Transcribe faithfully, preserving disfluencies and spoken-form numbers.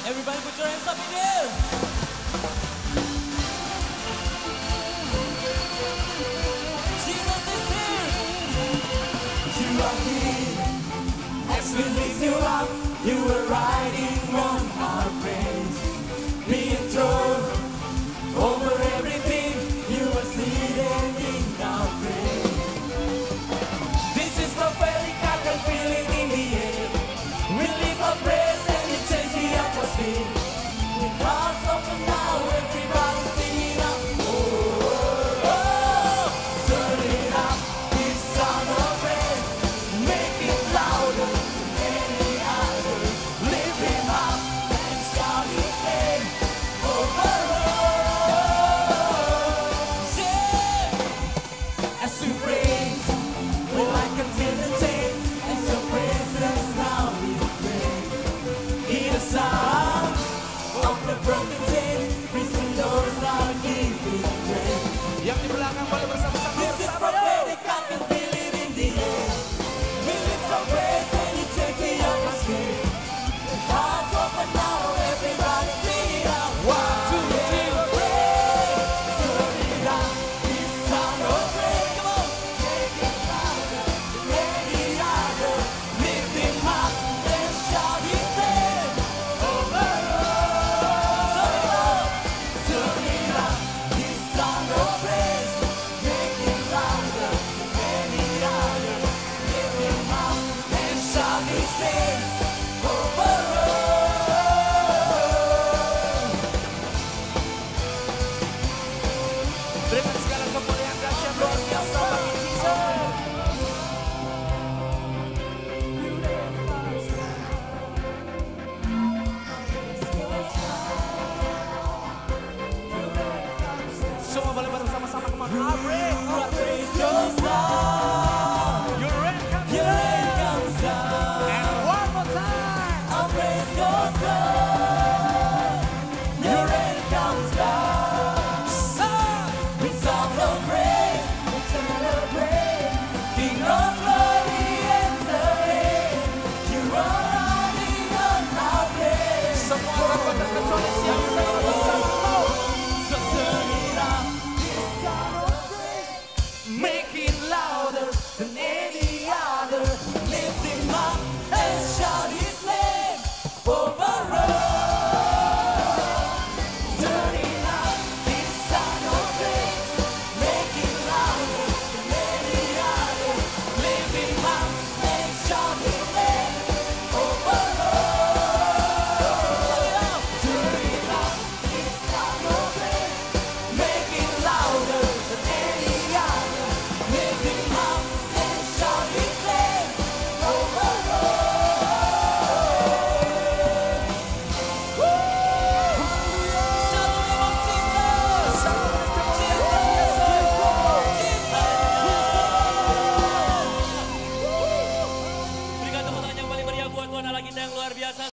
Everybody put your hands up in the air. Jesus is here. You are here. As we lift you up, you are riding on our praise. Being thrown over everything, you are seated in our praise. This is prophetic, I can feel it in the air. We lift our praise and it changes the atmosphere. With hearts open now, everybody singing up. Oh, oh, oh. Turn it up, this sound of praise. Make it louder than any other. Lift him up and shout his name. Oh, oh, oh, oh. Yeah. As we praise, we like a million chains. As your presence now we pray. Hear the sound of the broken chains. Prison doors are giving way. Yang di belakang boleh bersama-sama. This is prophetic, I can feel it in the air. We lift our praise and it takes the atmosphere. The hearts open now, everybody sing it out. One, two, three. Turn it up, this sound of praise. Come on, make it louder than any other. Lift him up and shout his name. Oh, oh, oh. Turn it up, turn it up, this sound of praise. Make it louder than any other. Lift him up and shout his name.